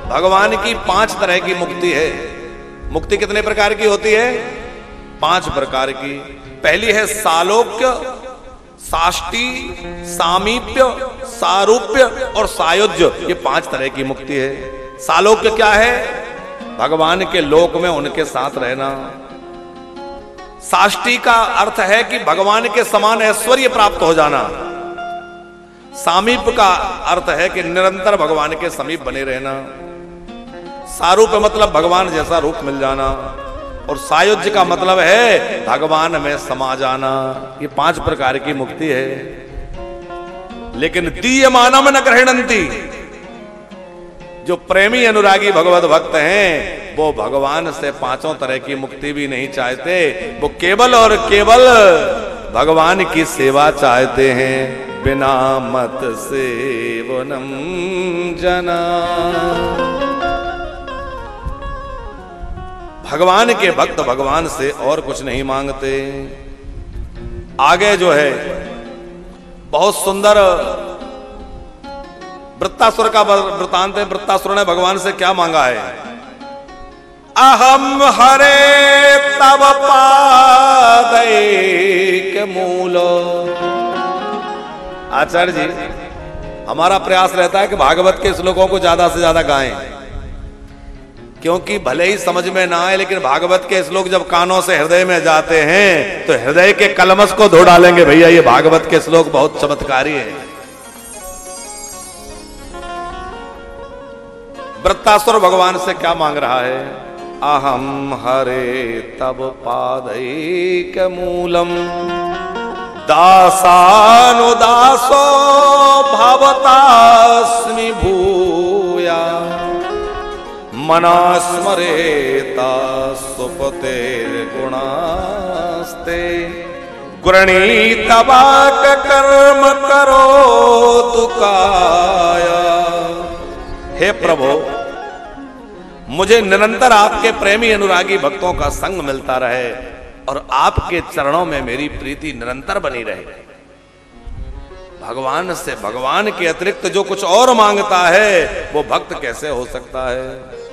भगवान की 5 तरह की मुक्ति है। मुक्ति कितने प्रकार की होती है? 5 प्रकार की। पहली है सालोक्य, साष्टी, सामीप्य, सारूप्य और सायुज्य। ये 5 तरह की मुक्ति है। सालोक्य क्या है? भगवान के लोक में उनके साथ रहना। साष्टी का अर्थ है कि भगवान के समान ऐश्वर्य प्राप्त हो जाना। सामीप का अर्थ है कि निरंतर भगवान के समीप बने रहना। सारूप मतलब भगवान जैसा रूप मिल जाना। और सायुज्य का मतलब है भगवान में समा जाना। ये 5 प्रकार की मुक्ति है। लेकिन दीयमानम न गृह्णन्ति, जो प्रेमी अनुरागी भगवत भक्त हैं वो भगवान से 5 तरह की मुक्ति भी नहीं चाहते। वो केवल और केवल भगवान की सेवा चाहते हैं। बिना मत सेवनम जना, भगवान के भक्त भगवान से और कुछ नहीं मांगते। आगे जो है बहुत सुंदर वृत्तासुर का वृतांत है। वृत्तासुर ने भगवान से क्या मांगा है? अहम हरे तव पादैक मूलो। आचार्य जी, हमारा प्रयास रहता है कि भागवत के श्लोकों को ज्यादा से ज्यादा गाएं, क्योंकि भले ही समझ में ना आए लेकिन भागवत के श्लोक जब कानों से हृदय में जाते हैं तो हृदय के कलमश को धो डालेंगे। भैया ये भागवत के श्लोक बहुत चमत्कारी है। वृत्तासुर भगवान से क्या मांग रहा है? अहम हरे तब पादैक मूलम दासानुदासो भवतास्मि भूया मनास्मरेता सुपतेर्गुणास्ते गृणीतवाक कर्म करो तुकाया। हे प्रभु, मुझे निरंतर आपके प्रेमी अनुरागी भक्तों का संग मिलता रहे और आपके चरणों में मेरी प्रीति निरंतर बनी रहे। भगवान से भगवान के अतिरिक्त जो कुछ और मांगता है वो भक्त कैसे हो सकता है?